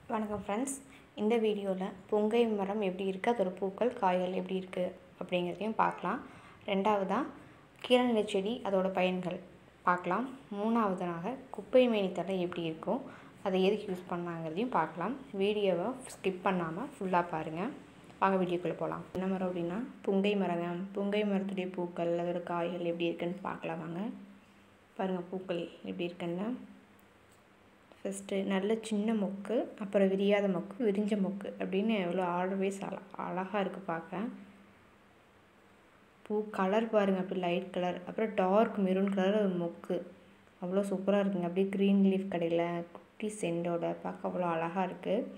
வணக்கம் ஃப்ரெண்ட்ஸ். இந்த வீடியோவில் புங்கை மரம் எப்படி இருக்குது, அதோட பூக்கள் காய்கள் எப்படி இருக்குது அப்படிங்கிறதையும் பார்க்கலாம். ரெண்டாவதாக கிளநெல்லி செடி அதோட பயன்கள் பார்க்கலாம். மூணாவதாக குப்பைமேனி தழை எப்படி இருக்கும், அதை எதுக்கு யூஸ் பண்ணாங்கிறதையும் பார்க்கலாம். வீடியோவை ஸ்கிப் பண்ணாமல் ஃபுல்லாக பாருங்கள். வாங்க வீடியோக்குள்ளே போகலாம். என்ன மரம் அப்படின்னா புங்கை மரம். புங்கை மரத்துடைய பூக்கள் அதோட காய்கள் எப்படி இருக்குன்னு பார்க்கலாம். வாங்க பாருங்கள் பூக்கள் எப்படி இருக்குன்னு. ஃபஸ்ட்டு நல்ல சின்ன மொக்கு, அப்புறம் விரியாத மொக்கு, விரிஞ்ச மொக்கு அப்படின்னு எவ்வளோ ஆல்வேஸ் அழகாக இருக்குது பார்க்க. பூ கலர் பாருங்கள், அப்படி லைட் கலர், அப்புறம் டார்க் மெரூன் கலர் மொக்கு அவ்வளோ சூப்பராக இருக்குங்க. அப்படியே க்ரீன் லீஃப் கடையில் குட்டி செண்டோட பார்க்க அவ்வளோ அழகாக இருக்குது.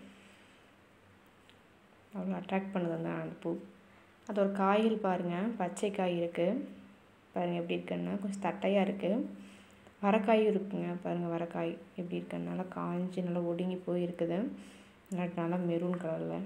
அவ்வளோ அட்ராக்ட் பண்ணுதுங்க அந்த பூ. அதோட காய்கள் பாருங்கள், பச்சை காய் இருக்குது பாருங்கள் எப்படி இருக்குன்னு. கொஞ்சம் தட்டையாக இருக்குது. வரக்காயும் இருக்குங்க பாருங்கள். வரக்காய் எப்படி இருக்குன்னு நல்லா காஞ்சி நல்லா ஒடுங்கி போயிருக்குது. நல்லா மெரூன் கலரில்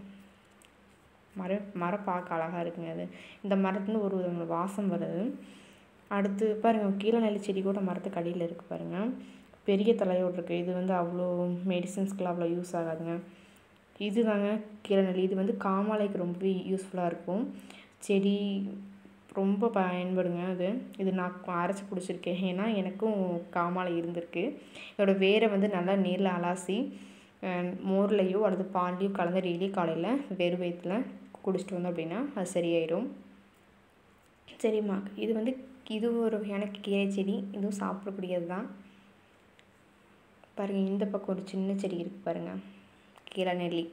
மரம் பார்க்க அழகாக இருக்குங்க. அது இந்த மரத்துலேருந்து ஒரு வாசம் வருது. அடுத்து பாருங்கள் கிளநெல்லி செடி கூட மரத்துக்கு அடியில் இருக்குது பாருங்கள். பெரிய தலையோடு இருக்குது. இது அவ்வளோ மெடிசன்ஸ்க்கெலாம் அவ்வளோ யூஸ் ஆகாதுங்க. இது தாங்க கிளநெல்லி. இது காமாலைக்கு ரொம்ப யூஸ்ஃபுல்லாக இருக்கும். செடி ரொம்ப பயன்படுங்க. இது நான் அரைச்சி பிடிச்சிருக்கேன். ஏன்னா எனக்கும் காமாலை இருந்திருக்கு. இதோட வேரை நல்லா நீரில் அலாசி மோர்லேயோ அல்லது பால்லையோ கலந்து டெய்லி காலையில் வெறும் வயிற்றில் குடிச்சிட்டு வந்தோம் அப்படின்னா அது சரியாயிடும். சரிம்மா, இது ஒரு வகையான கீரை செடி. இதுவும் சாப்பிடக்கூடியது தான். பாருங்கள், இந்த பக்கம் ஒரு சின்ன செடி இருக்குது பாருங்கள், கிளநெல்லி.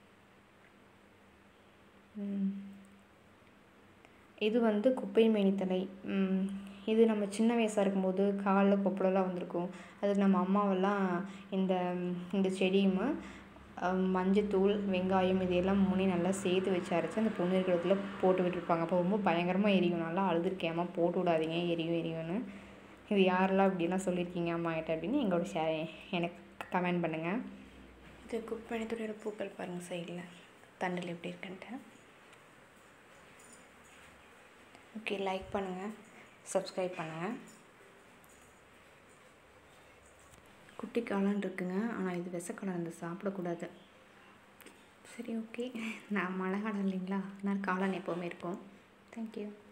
இது குப்பைமேனி தழை. இது நம்ம சின்ன வயசாக இருக்கும்போது காலில் கொப்பளெல்லாம் வந்திருக்கும். அது நம்ம அம்மாவெல்லாம் இந்த செடியும் மஞ்சத்தூள், வெங்காயம் இதையெல்லாம் நல்லா சேர்த்து வச்சு அரைச்சி அந்த புண்ணீர்குளத்தில் போட்டு விட்டுருப்பாங்க. அப்போ ரொம்ப பயங்கரமாக எரியும். நல்லா அழுதுருக்கேன், அம்மா போட்டு விடாதீங்க எரியும்னு. இது யாரெல்லாம் அப்படிலாம் சொல்லியிருக்கீங்க அம்மாகிட்ட அப்படின்னு எங்களோட எனக்கு கமெண்ட் பண்ணுங்கள். இது குப்பைமேனியோட பூக்கள் பாருங்கள் சைடில் தண்டில் எப்படி இருக்குன்ட்டு. ஓகே, லைக் பண்ணுங்கள், சப்ஸ்கிரைப் பண்ணுங்கள். குட்டி காளான் இருக்குங்க, ஆனால் இது விஷக்காளான், சாப்பிடக்கூடாது. சரி, ஓகே. நான் மழை காலம் இல்லைங்களா, நான் காளான் எப்போவுமே இருக்கும். தேங்க்யூ.